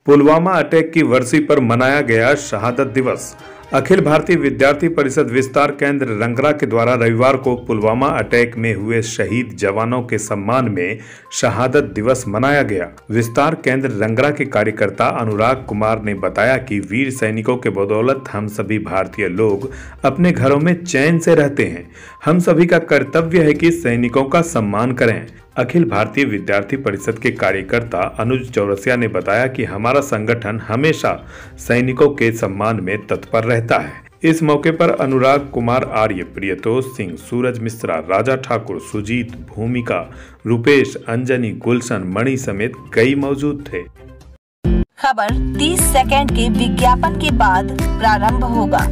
Pulwama attack की वर्षी पर मनाया गया शहादत दिवस। अखिल भारतीय विद्यार्थी परिषद विस्तार केंद्र रंगरा के द्वारा रविवार को पुलवामा अटैक में हुए शहीद जवानों के सम्मान में शहादत दिवस मनाया गया। विस्तार केंद्र रंगरा के कार्यकर्ता अनुराग कुमार ने बताया कि वीर सैनिकों के बदौलत हम सभी भारतीय लोग अपने घरों में चैन से रहते हैं। हम सभी का कर्तव्य है कि सैनिकों का सम्मान करें। अखिल भारतीय विद्यार्थी परिषद के कार्यकर्ता अनुज चौरसिया ने बताया कि हमारा संगठन हमेशा सैनिकों के सम्मान में तत्पर रहता है। इस मौके पर अनुराग कुमार, आर्य, प्रियतोष सिंह, सूरज मिश्रा, राजा ठाकुर, सुजीत, भूमिका, रूपेश, अंजनी, गुलशन, मणि समेत कई मौजूद थे। खबर 30 सेकंड के विज्ञापन के बाद प्रारंभ होगा।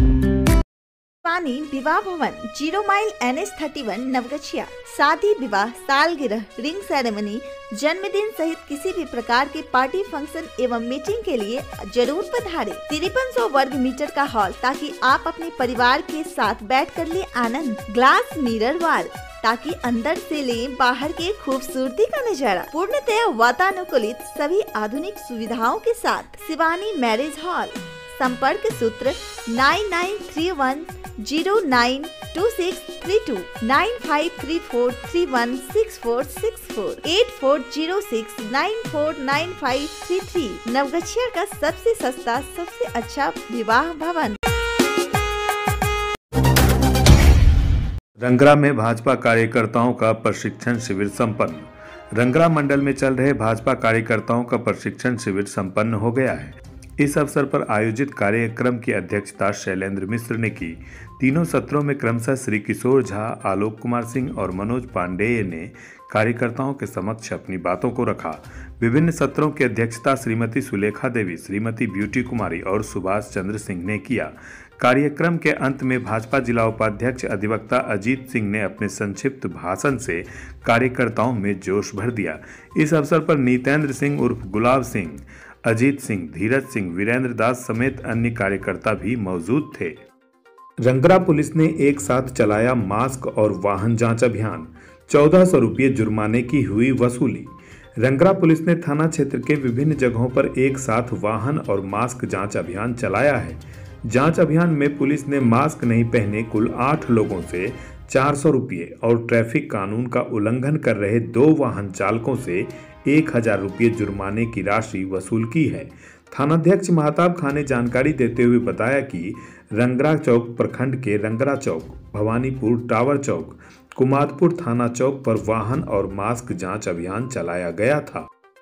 पानी विवाह भवन 0 माइल NH 31 नवगछिया। शादी, विवाह, सालगिरह, रिंग सेरेमनी, जन्मदिन सहित किसी भी प्रकार के पार्टी, फंक्शन एवं मीटिंग के लिए जरूर पधारें। 5300 वर्ग मीटर का हॉल ताकि आप अपने परिवार के साथ बैठ कर ले आनंद। ग्लास मिरर वॉल ताकि अंदर से ले बाहर के खूबसूरती का नजारा। पूर्णतया वातानुकूलित सभी आधुनिक सुविधाओं के साथ शिवानी मैरिज हॉल। संपर्क सूत्र 9931092632 9534316464 8406949533। नवगछिया का सबसे सस्ता, सबसे अच्छा विवाह भवन। रंगरा में भाजपा कार्यकर्ताओं का प्रशिक्षण शिविर संपन्न। रंगरा मंडल में चल रहे भाजपा कार्यकर्ताओं का प्रशिक्षण शिविर संपन्न हो गया है। इस अवसर पर आयोजित कार्यक्रम की अध्यक्षता शैलेंद्र मिश्र ने की। तीनों सत्रों में क्रमशः श्री किशोर झा, आलोक कुमार सिंह और मनोज पांडेय ने कार्यकर्ताओं के समक्ष अपनी बातों को रखा। विभिन्न सत्रों की अध्यक्षता श्रीमती सुलेखा देवी, श्रीमती ब्यूटी कुमारी और सुभाष चंद्र सिंह ने किया। कार्यक्रम के अंत में भाजपा जिला उपाध्यक्ष अधिवक्ता अजीत सिंह ने अपने संक्षिप्त भाषण से कार्यकर्ताओं में जोश भर दिया। इस अवसर पर नीतेंद्र सिंह उर्फ गुलाब सिंह, अजीत सिंह, धीरज सिंह, वीरेंद्र दास समेत अन्य कार्यकर्ता भी मौजूद थे। रंगरा पुलिस ने एक साथ चलाया मास्क और वाहन जांच अभियान। 1400 रुपये जुर्माने की हुई वसूली। रंगरा पुलिस ने थाना क्षेत्र के विभिन्न जगहों पर एक साथ वाहन और मास्क जांच अभियान चलाया है। जांच अभियान में पुलिस ने मास्क नहीं पहने कुल 8 लोगों से 400 रुपये और ट्रैफिक कानून का उल्लंघन कर रहे 2 वाहन चालकों से 1000 रुपये जुर्माने की राशि वसूल की है। थानाध्यक्ष महताब खान ने जानकारी देते हुए बताया कि रंगरा चौक प्रखंड के रंगरा चौक, भवानीपुर टावर चौक, कुमादपुर थाना चौक पर वाहन और मास्क जांच अभियान चलाया गया था।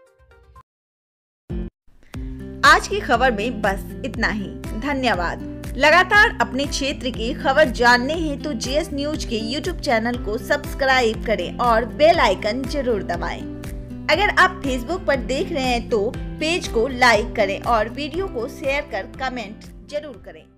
आज की खबर में बस इतना ही। धन्यवाद। लगातार अपने क्षेत्र की खबर जानने हेतु GS न्यूज के YouTube चैनल को सब्सक्राइब करें और बेल आइकन जरूर दबाएं। अगर आप Facebook पर देख रहे हैं तो पेज को लाइक करें और वीडियो को शेयर कर कमेंट जरूर करें।